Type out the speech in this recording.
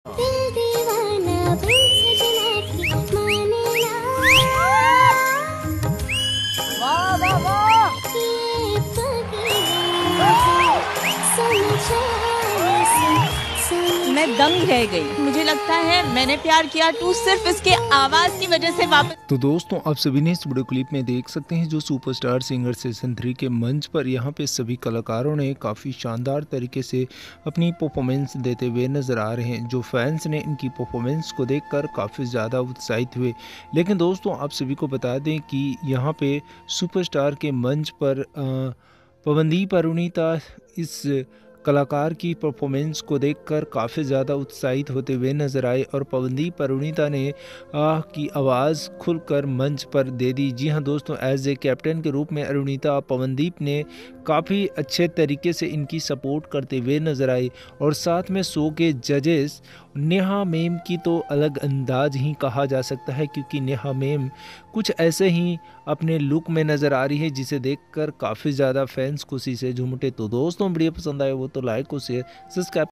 दिल दीवाना बिन सजना की माने वाह वाह वाह। ना ये पगली समझाने से मैं दंग रह गई। मुझे लगता है मैंने प्यार किया टू सिर्फ इसके आवाज की वजह से वापस। तो दोस्तों आप सभी ने इस वीडियो क्लिप में देख सकते हैं जो सुपरस्टार सिंगर सीजन 3 के मंच पर यहाँ पे सभी कलाकारों ने काफ़ी शानदार तरीके से अपनी परफॉर्मेंस देते हुए नज़र आ रहे हैं। जो फैंस ने इनकी परफॉर्मेंस को देखकर काफ़ी ज़्यादा उत्साहित हुए। लेकिन दोस्तों आप सभी को बता दें कि यहाँ पे सुपरस्टार के मंच पर पवनदीप अरुणिता इस कलाकार की परफॉर्मेंस को देखकर काफ़ी ज़्यादा उत्साहित होते हुए नजर आए और पवनदीप अरुणिता ने की आवाज़ खुलकर मंच पर दे दी। जी हाँ दोस्तों, एज ए कैप्टन के रूप में अरुणिता पवनदीप ने काफ़ी अच्छे तरीके से इनकी सपोर्ट करते हुए नजर आए। और साथ में शो के जजेस नेहा मैम की तो अलग अंदाज ही कहा जा सकता है, क्योंकि नेहा मैम कुछ ऐसे ही अपने लुक में नज़र आ रही है जिसे देखकर काफ़ी ज़्यादा फैंस खुशी से झूम उठे। तो दोस्तों वीडियो पसंद आए वो तो लाइक और शेयर सब्सक्राइब